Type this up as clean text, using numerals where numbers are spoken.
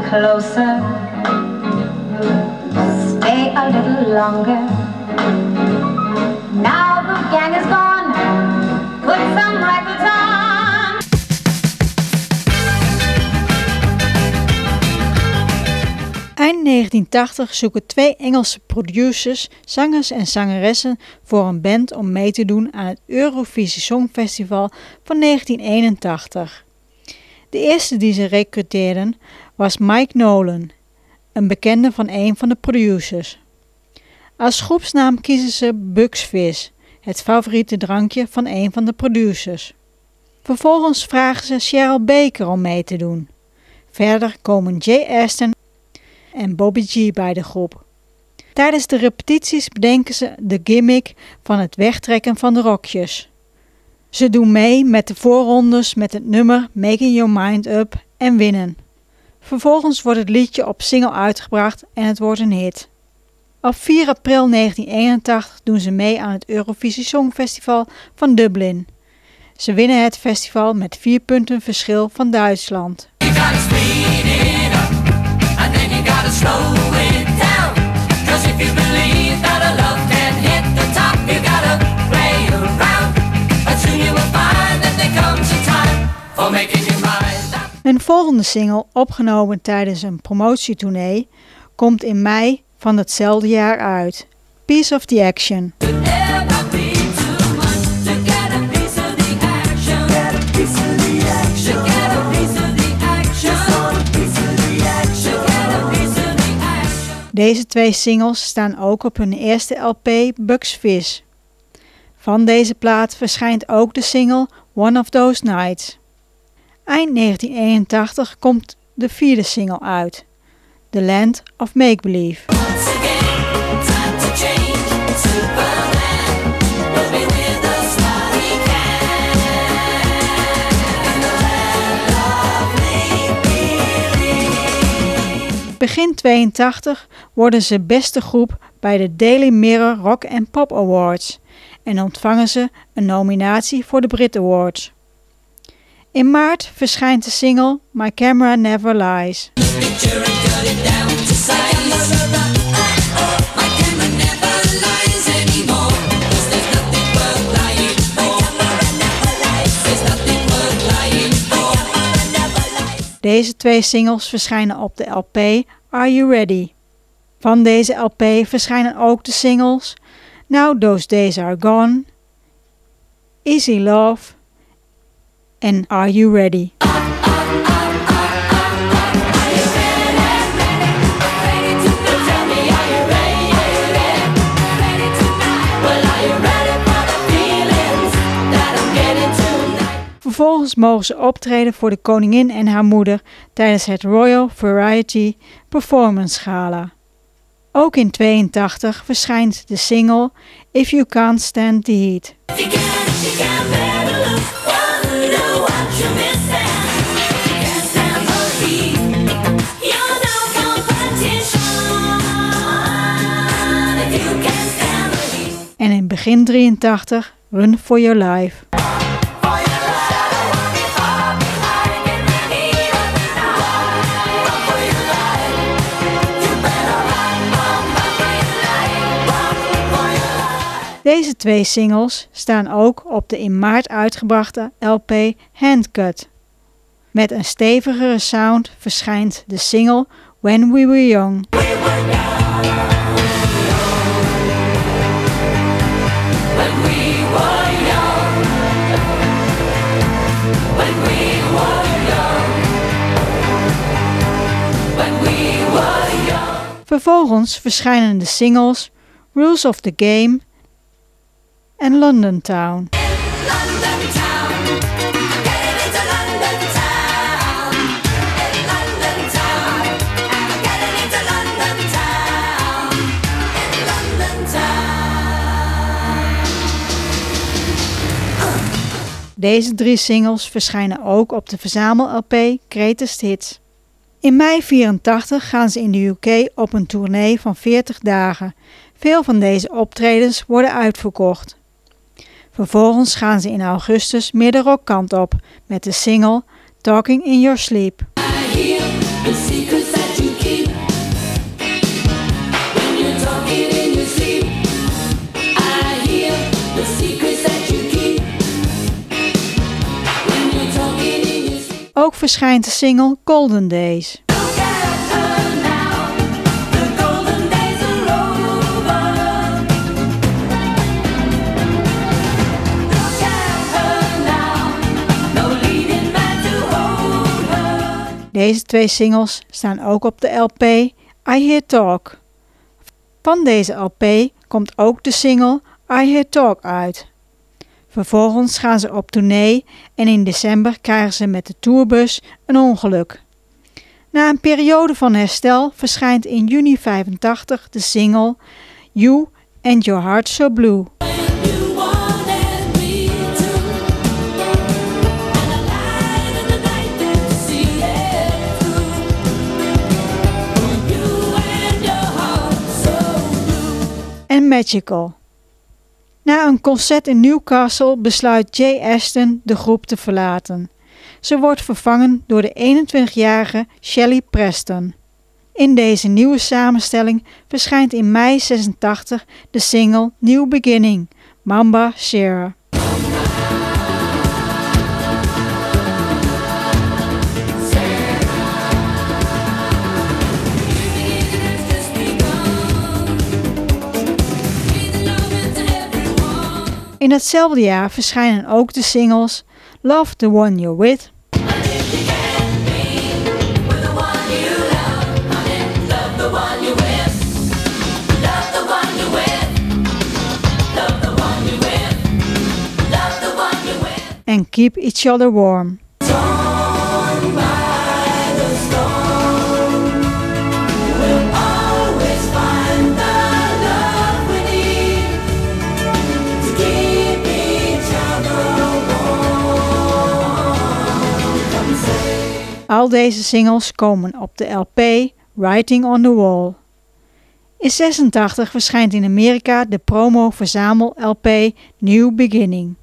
closer, stay a little longer. Now the gang is gone, put some records on. Eind 1980 zoeken twee Engelse producers, zangers en zangeressen voor een band om mee te doen aan het Eurovisie Songfestival van 1981. De eerste die ze recruteerden was Mike Nolan, een bekende van een van de producers. Als groepsnaam kiezen ze Bucks Fizz, het favoriete drankje van een van de producers. Vervolgens vragen ze Cheryl Baker om mee te doen. Verder komen Jay Aston en Bobby G bij de groep. Tijdens de repetities bedenken ze de gimmick van het wegtrekken van de rokjes. Ze doen mee met de voorrondes met het nummer Making Your Mind Up en winnen. Vervolgens wordt het liedje op single uitgebracht en het wordt een hit. Op 4 april 1981 doen ze mee aan het Eurovisie Songfestival van Dublin. Ze winnen het festival met 4 punten verschil van Duitsland. Slow it down, 'cause if you believe that a love can hit the top, you gotta play around, and soon you will find that there comes a time for making your mind up. Hun volgende single, opgenomen tijdens een promotietournee, komt in mei van hetzelfde jaar uit. Piece of the Action. Deze twee singles staan ook op hun eerste LP Bucks Fizz. Van deze plaat verschijnt ook de single One of Those Nights. Eind 1981 komt de vierde single uit, The Land of Make Believe. Begin 82 worden ze beste groep bij de Daily Mirror Rock and Pop Awards en ontvangen ze een nominatie voor de Brit Awards. In maart verschijnt de single My Camera Never Lies. Deze twee singles verschijnen op de LP Are You Ready? Van deze LP verschijnen ook de singles Now Those Days Are Gone, Easy Love en Are You Ready? Vervolgens mogen ze optreden voor de koningin en haar moeder tijdens het Royal Variety Performance Gala. Ook in 82 verschijnt de single If You Can't Stand the Heat. En in begin 83 Run For Your Life. Deze twee singles staan ook op de in maart uitgebrachte LP Handcut. Met een stevigere sound verschijnt de single When We Were Young. Vervolgens verschijnen de singles Rules of the Game en London Town. Deze 3 singles verschijnen ook op de verzamel-LP Greatest Hits. In mei 84 gaan ze in de UK op een tournee van 40 dagen. Veel van deze optredens worden uitverkocht. Vervolgens gaan ze in augustus meer de rockkant op met de single Talking in Your Sleep. Ook verschijnt de single Golden Days. Look at her now, the golden days are over. Look at her now, no leading man to hold her. Deze 2 singles staan ook op de LP I Hear Talk. Van deze LP komt ook de single I Hear Talk uit. Vervolgens gaan ze op tournee en in december krijgen ze met de tourbus een ongeluk. Na een periode van herstel verschijnt in juni 85 de single You and Your Heart So Blue. You wanted me to, and I lied in the night to see it through. You and your heart so blue. En Magical. Na een concert in Newcastle besluit Jay Aston de groep te verlaten. Ze wordt vervangen door de 21-jarige Shelley Preston. In deze nieuwe samenstelling verschijnt in mei 86 de single New Beginning, Mamba Shera. In datzelfde jaar verschijnen ook de singles Love the One You're With en Keep Each Other Warm. Al deze singles komen op de LP Writing on the Wall. In 86 verschijnt in Amerika de promo-verzamel-LP New Beginning.